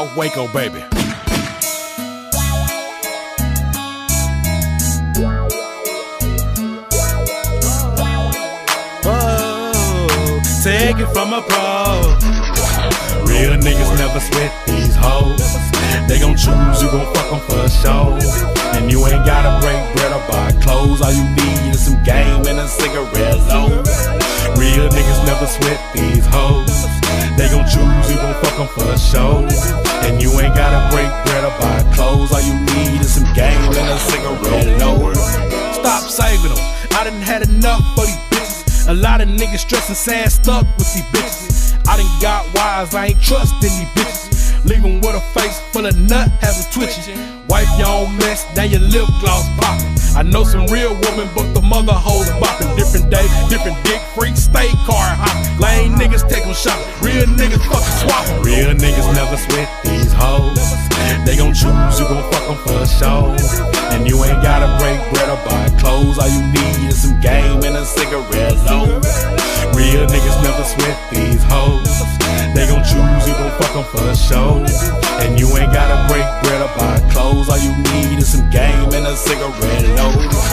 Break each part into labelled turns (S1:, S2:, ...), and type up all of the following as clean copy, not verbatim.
S1: South Waco, baby. Oh, take it from a pro. Real niggas never sweat these hoes. They gon' choose, you gon' fuck them for show. And you ain't gotta break bread or buy clothes. All you need is some game and a cigarette low. Real niggas never sweat these hoes. They gon' choose, you gon' fuck them for show. And you ain't gotta break bread or buy clothes. All you need is some game and a cigarette low. Stop saving them, I done had enough for these bitches. A lot of niggas stressing, sad, stuck with these bitches. I done got wise, I ain't trusting these bitches. Leave them with a face full of nut, have a twitching. Wipe your own mess, now your lip gloss poppin'. I know some real women, but the mother hoes boppin'. Different day, different dick freaks, stay car hoppin'. Lame niggas take them shopping, real niggas fucking swappin'. Real niggas never sweat these hoes. They gon' choose, you gon' fuck them for a show. And you ain't gotta break bread or buy clothes. All you need is some game and a cigarette low. Real niggas never sweat these hoes. They gon' choose, you gon' fuck them for a show. And you ain't gotta break bread or buy clothes. All you need is some game and a cigarette low.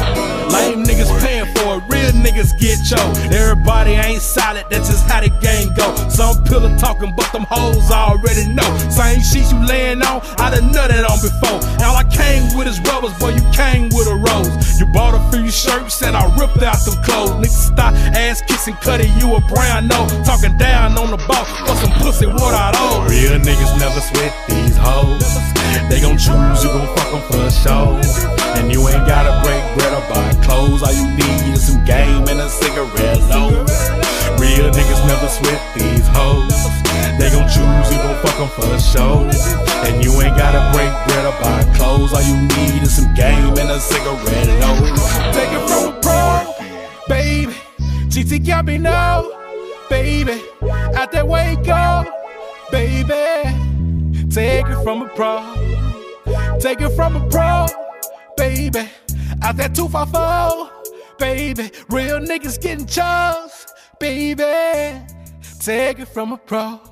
S1: Lame niggas paying for it, real niggas get choked. Everybody ain't solid, that's just how the game go. Some pillow talking, but them hoes already know. Same shit you laying on, I done nutted on before. All I came with is rubbers, boy, you came with a rose. You bought a few shirts and I ripped out them clothes. Niggas stop ass kissing, cutting you a brown nose. Talking down on the ball for some pussy, what I owe. Real niggas never sweat these hoes. They gon' choose, you gon' fuck them for a show. And you ain't gotta break bread or buy clothes. All you need is some game and a cigarette low. Real niggas never sweat these hoes. They gon' choose, you gon' fuck them for a show. And you ain't gotta break bread or buy clothes. All you need is some game and a cigarette low. Take it from a pro, baby. GT got me now, baby. Out that way go, baby. Take it from a pro. Take it from a pro, baby. Out that 254, baby. Real niggas getting chose, baby. Take it from a pro.